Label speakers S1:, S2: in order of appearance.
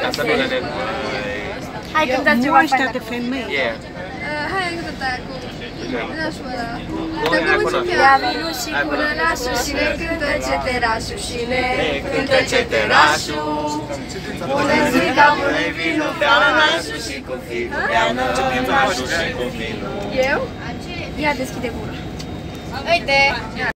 S1: Să vină de...
S2: Hai cântați ceva fain.
S3: de femei.
S1: Yeah.
S4: Hai să cântăm cu nașul ăla.
S2: Ia vinu și cu
S4: Nașul și ne cântă ceterașul și ne
S1: Cântă ceterașul.
S4: Bună zi, da bună
S1: Vino, bea nașul și cu vinul. Bea nașul și cu vinul.
S4: Eu?
S2: Ia deschide gura.
S4: Uite!